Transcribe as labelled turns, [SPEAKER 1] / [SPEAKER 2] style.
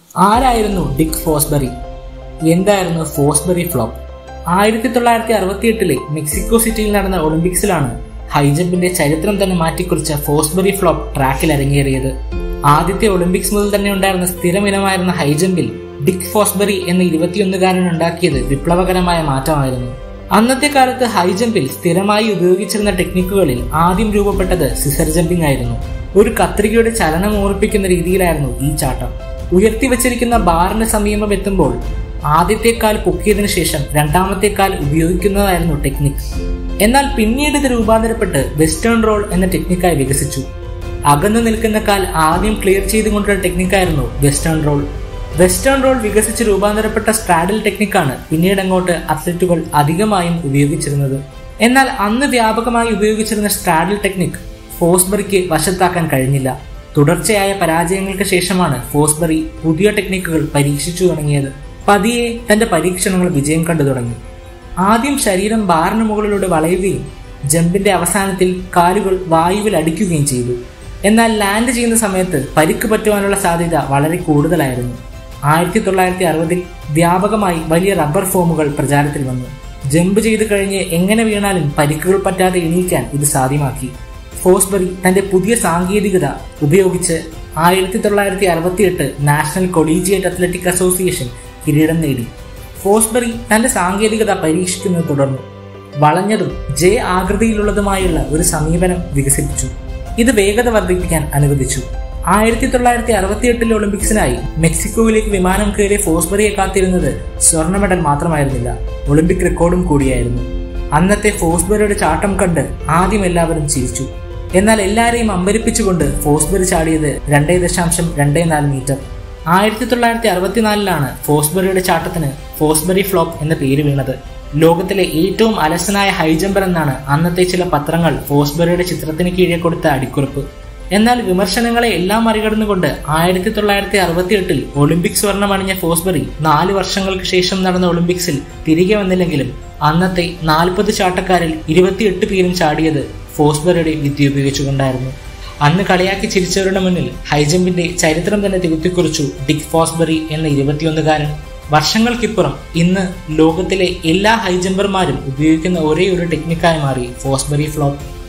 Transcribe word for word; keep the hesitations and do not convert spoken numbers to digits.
[SPEAKER 1] ആരായിരുന്നു Dick Fosbury? എന്തായിരുന്നു Fosbury flop? ആയിരത്തി തൊള്ളായിരത്തി അറുപത്തി എട്ടിലെ മെക്സിക്കോ സിറ്റിയിൽ നടന്ന ഒളിമ്പിക്സിലാണ് ഹൈജമ്പിന്റെ ചരിത്രം തന്നെ മാറ്റിക്കുറിച്ച ഫോസ്ബറി ഫ്ലോപ്പ് ട്രാക്കിൽ അരങ്ങേറിയത്. ആദ്യത്തെ ഒളിമ്പിക്സ് മുതൽ തന്നെ ഉണ്ടായിരുന്ന സ്ഥിരം ഇനമായിരുന്ന ഹൈജമ്പിൽ ഡിക് ഫോസ്ബറി എന്ന ഇരുപത്തിയൊന്നുകാരൻ ഉണ്ടാക്കിയത് വിപ്ലവകരമായ മാറ്റമായിരുന്നു. അന്നത്തെ കാലത്ത് ഹൈജമ്പിൽ സ്ഥിരമായി ഉപയോഗിച്ചിരുന്ന ടെക്നിക്കുകളിൽ ആദ്യം രൂപപ്പെട്ടത് സിസർ ജമ്പിംഗ് ആയിരുന്നു. ഒരു കത്രികയുടെ ചലനം ഓർപ്പിക്കുന്ന രീതിയിലായിരുന്നു ഈ ചാട്ടം. ഉയർത്തിവച്ചിരിക്കുന്ന ബാറിന് സമീപം എത്തുമ്പോൾ ആദ്യത്തെ കാൽ പൊക്കിയതിനു ശേഷം രണ്ടാമത്തെ കാൽ ഉപയോഗിക്കുന്നതായിരുന്നു ടെക്നിക്. എന്നാൽ പിന്നീട് ഇത് രൂപാന്തരപ്പെട്ട് വെസ്റ്റേൺ റോൾ എന്ന ടെക്നിക്കായി വികസിച്ചു. അകന്നു നിൽക്കുന്ന കാൽ ആദ്യം ക്ലിയർ ചെയ്തുകൊണ്ടുള്ള ടെക്നിക്കായിരുന്നു വെസ്റ്റേൺ റോൾ. വെസ്റ്റേൺ റോൾ വികസിച്ച് രൂപാന്തരപ്പെട്ട സ്ട്രാഡിൽ ടെക്നിക്കാണ് പിന്നീട് അങ്ങോട്ട് അത്ലറ്റുകൾ അധികമായും ഉപയോഗിച്ചിരുന്നത്. എന്നാൽ അന്ന് വ്യാപകമായി ഉപയോഗിച്ചിരുന്ന സ്ട്രാഡിൽ ടെക്നിക് ഫോസ്ബറിക്ക് വശത്താക്കാൻ കഴിഞ്ഞില്ല. തുടർച്ചയായ പരാജയങ്ങൾക്ക് ശേഷമാണ് ഫോസ്ബറി പുതിയ ടെക്നിക്കുകൾ പരീക്ഷിച്ചു തുടങ്ങിയത്. പതിയെ തന്റെ പരീക്ഷണങ്ങൾ വിജയം കണ്ടു തുടങ്ങി. ആദ്യം ശരീരം ബാറിന് മുകളിലൂടെ വളയുകയും ജമ്പിന്റെ അവസാനത്തിൽ കാലുകൾ വായുവിൽ അടിക്കുകയും ചെയ്തു. എന്നാൽ ലാൻഡ് ചെയ്യുന്ന സമയത്ത് പരിക്ക് പറ്റുവാനുള്ള സാധ്യത വളരെ കൂടുതലായിരുന്നു. ആയിരത്തി തൊള്ളായിരത്തി അറുപതിൽ വ്യാപകമായി വലിയ റബ്ബർ ഫോമുകൾ പ്രചാരത്തിൽ വന്നു. ജമ്പ് ചെയ്ത് കഴിഞ്ഞ് എങ്ങനെ വീണാലും പരിക്കുകൾ പറ്റാതെ എണീക്കാൻ ഇത് സാധ്യമാക്കി. ഫോസ്ബറി തന്റെ പുതിയ സാങ്കേതികത ഉപയോഗിച്ച് ആയിരത്തി തൊള്ളായിരത്തി അറുപത്തി എട്ട് നാഷണൽ കൊളീജിയേറ്റ് അത്ലറ്റിക് അസോസിയേഷൻ കിരീടം നേടി. ഫോസ്ബറി തന്റെ സാങ്കേതികത പരീക്ഷിക്കുന്നത് തുടർന്നു. വളഞ്ഞതും ജെ ആകൃതിയിലുള്ളതുമായുള്ള ഒരു സമീപനം വികസിപ്പിച്ചു. ഇത് വേഗത വർദ്ധിപ്പിക്കാൻ അനുവദിച്ചു. ആയിരത്തി തൊള്ളായിരത്തി അറുപത്തി എട്ടിലെ ഒളിമ്പിക്സിനായി മെക്സിക്കോയിലേക്ക് വിമാനം കയറിയ ഫോസ്ബറിയെ കാത്തിരുന്നത് സ്വർണ്ണ മെഡൽ മാത്രമായിരുന്നില്ല, ഒളിമ്പിക് റെക്കോർഡും കൂടിയായിരുന്നു. അന്നത്തെ ഫോസ്ബറിയുടെ ചാട്ടം കണ്ട് ആദ്യം എല്ലാവരും ചിരിച്ചു. എന്നാൽ എല്ലാവരെയും അമ്പരിപ്പിച്ചുകൊണ്ട് ഫോസ്ബറി ചാടിയത് രണ്ടേ ദശാംശം രണ്ടേ നാല് മീറ്റർ. ആയിരത്തി തൊള്ളായിരത്തി അറുപത്തിനാലിലാണ് ഫോസ്ബറിയുടെ ചാട്ടത്തിന് ഫോസ്ബറി ഫ്ലോപ്പ് എന്ന പേര് വീണത്. ലോകത്തിലെ ഏറ്റവും അലസനായ ഹൈജമ്പർ എന്നാണ് അന്നത്തെ ചില പത്രങ്ങൾ ഫോസ്ബറിയുടെ ചിത്രത്തിന് കീഴെ കൊടുത്ത അടിക്കുറിപ്പ്. എന്നാൽ വിമർശനങ്ങളെ എല്ലാം മറികടന്നുകൊണ്ട് ആയിരത്തി തൊള്ളായിരത്തി അറുപത്തി എട്ടിൽ ഒളിമ്പിക് സ്വർണം അണിഞ്ഞ ഫോസ്ബറി നാല് വർഷങ്ങൾക്ക് ശേഷം നടന്ന ഒളിമ്പിക്സിൽ തിരികെ വന്നില്ലെങ്കിലും അന്നത്തെ നാൽപ്പത് ചാട്ടക്കാരിൽ ഇരുപത്തിയെട്ട് പേരും ചാടിയത് ഫോസ്ബറിയുടെ വിദ്യ ഉപയോഗിച്ചുകൊണ്ടായിരുന്നു. അന്ന് കളിയാക്കി ചിരിച്ചവരുടെ മുന്നിൽ ഹൈജമ്പിന്റെ ചരിത്രം തന്നെ തിരുത്തിക്കുറിച്ചു ഡിക് ഫോസ്ബറി എന്ന ഇരുപത്തിയൊന്നുകാരൻ. വർഷങ്ങൾക്കിപ്പുറം ഇന്ന് ലോകത്തിലെ എല്ലാ ഹൈജമ്പർമാരും ഉപയോഗിക്കുന്ന ഒരേ ഒരു ടെക്നിക്കായി മാറി ഫോസ്ബറി ഫ്ലോപ്പ്.